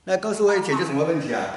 那告诉我解决什么问题啊？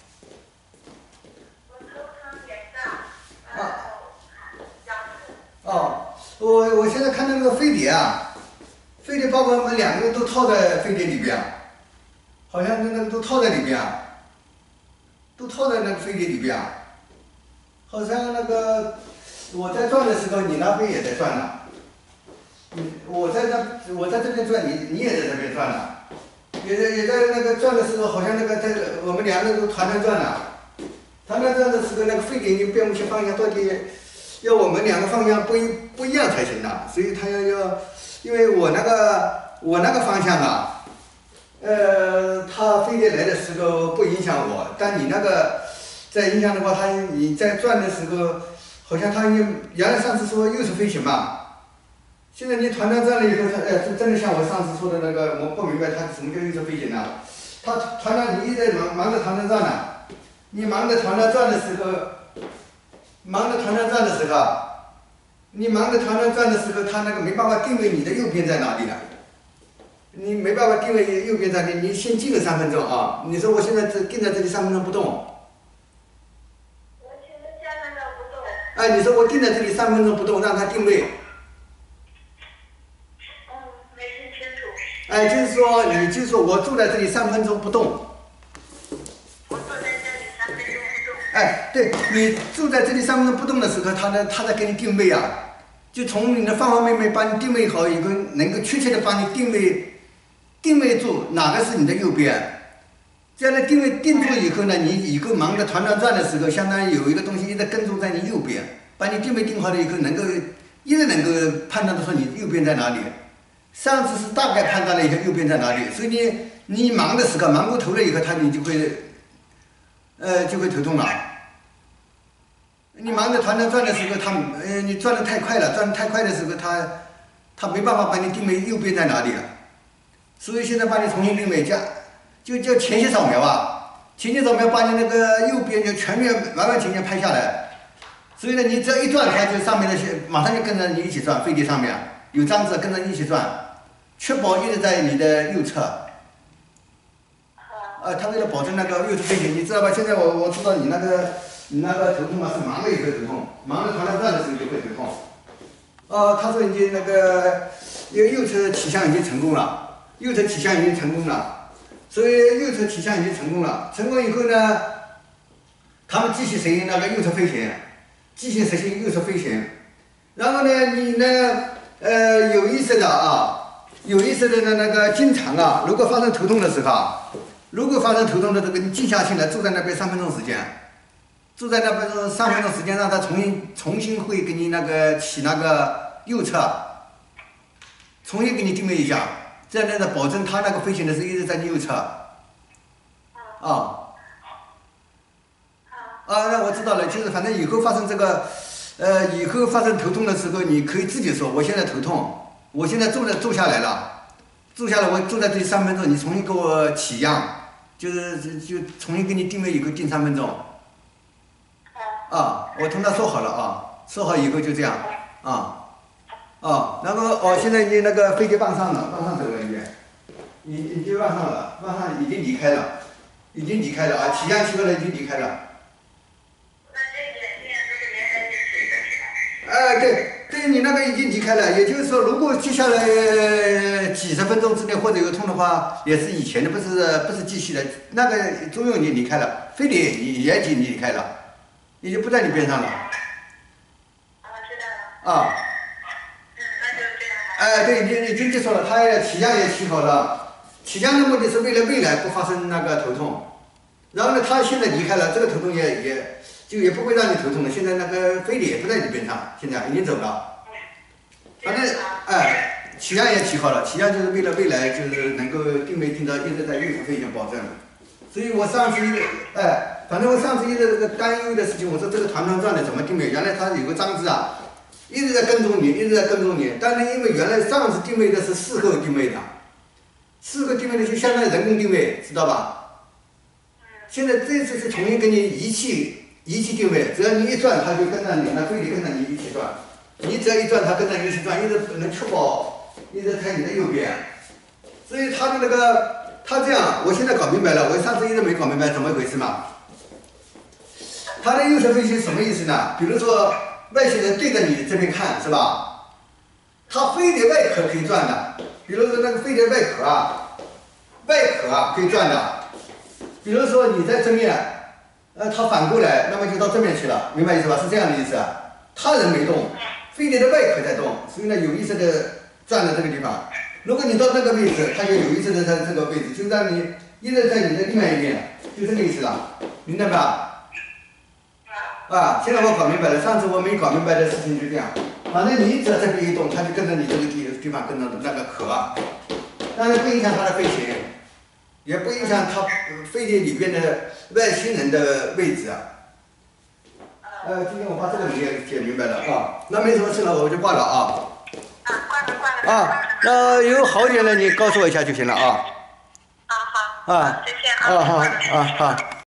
我头疼眼胀， 啊， 腰痛。 哦，我现在看到那个飞碟啊，飞碟包括我们两个人都套在飞碟里边，好像那个都套在里边，都套在那个飞碟里边，好像那个我在转的时候，你那边也在转呢。我在这边转，你也在这边转呢。也在那个转的时候，好像那个我们两个人都团团转呢。团团转的时候，那个飞碟你变不去方向，到底要我们两个方向不一样才行呐。所以他要，因为我那个方向啊，它飞碟来的时候不影响我，但你那个在影响的话，你在转的时候，好像它原来上次说右侧飞行嘛。现在你团团转了以后，真的像我上次说的那个，我不明白它什么叫右侧飞行呢？它团团你一直在忙着团团转呢，你忙着团团转的时候，你忙着团团转的时候，它那个没办法定位你的右边在哪里了。你没办法定位右边在哪里，你先静个3分钟啊！你说我现在定在这里3分钟不动。 我现在3分钟不动。 哎，你说我定在这里3分钟不动，让它定位。 没听清楚。 哎，就是说我坐在这里3分钟不动。 我坐在这里3分钟不动。 哎，对，你坐在这里3分钟不动的时候，他在给你定位啊，就从你的方方面面把你定位好以后，能够确切的把你定位住哪个是你的右边。这样的定位定住以后呢，你以后忙着团团转的时候，相当于有一个东西一直跟踪在你右边，把你定位定好了以后，一直能够判断的说你右边在哪里。上次是大概判断了一下右边在哪里，所以你忙的时候忙过头了以后，你就会头痛了。你忙着团团转的时候，你转得太快了，转得太快的时候，他没办法把你定位右边在哪里了。所以现在把你重新定位，就叫前期扫描啊，前期扫描把你那个右边就全面完完全全拍下来。所以呢，你只要一转，它就上面那些马上就跟着你一起转，飞碟上面有张子跟着你一起转，确保一直在你的右侧。他为了保证那个右侧飞行，你知道吧？现在我知道你那个头痛啊是忙了以后头痛，忙着团团转的时候就会头痛。他说已经那个右侧起降已经成功了。所以右侧起降已经成功了。成功以后呢，他们继续实行那个右侧飞行，继续实行右侧飞行。然后呢，你呢，有意识的那个经常啊，如果发生头痛的时候，这个你静下心来，坐在那边3分钟时间，让他重新会给你那个起那个右侧，重新给你定位一下。这样呢，保证他那个飞行的时候一直在你右侧。那我知道了，就是反正以后发生头痛的时候，你可以自己说，我现在头痛，我现在坐下来了，我坐在这里3分钟，你重新给我起样，就重新给你定位以后定3分钟。我同他说好了啊，说好以后就这样然后现在你那个飞机往上走了已经往上已经离开了啊，起降起过来已经离开了。 那这个都是原来的起的。 对，你那个已经离开了，也就是说，如果接下来几十分钟之内或者有痛的话，也是以前的，不是继续的。那个作用你离开了，飞碟也已经离开了，已经不在你边上了。 知道了。那就这样。 对，已经接受了，他起降也起好了。起降的目的是为了未来不发生那个头痛。然后呢，他现在离开了，这个头痛也不会让你头痛了。现在那个飞碟也不在你边上，现在已经走了。反正起降也起好了，起降就是为了未来就是能够定位定到一直在右侧飞行保证。所以我上次反正我上次一直这个担忧的事情，我说这个团团转的怎么定位？原来它有个张子啊，一直在跟踪你，但是因为原来上次定位的是事后定位的就相当于人工定位，知道吧？现在这次是重新给你仪器定位，只要你一转，它就跟着你，那飞碟跟着你一起转。你只要一转，它跟着你一起转，一直能确保一直在你的右边。所以它的那个他这样，我现在搞明白了，我上次一直没搞明白怎么回事嘛。他的右侧飞行什么意思呢？比如说外星人对着你这边看，是吧？它飞碟外壳可以转的，比如说那个飞碟外壳啊可以转的。比如说你在正面，它反过来，那么就到正面去了，明白意思吧？是这样的意思。他人没动，飞碟的外壳在动，所以呢有意识的转到这个地方。如果你到那个位置，它就有意识的在这个位置，就让你一直在你的另外一边，就这个意思了，明白吧？啊，现在我搞明白了，上次我没搞明白的事情就这样，反正你只要这边一动，它就跟着你这个地方跟着那个壳，但是不影响它的飞行，也不影响它飞碟里边的外星人的位置。今天我把这个你也解明白了啊，那没什么事了，我就挂了啊。 挂了。 啊，那有好点了，你告诉我一下就行了啊。 好，谢谢啊。 好。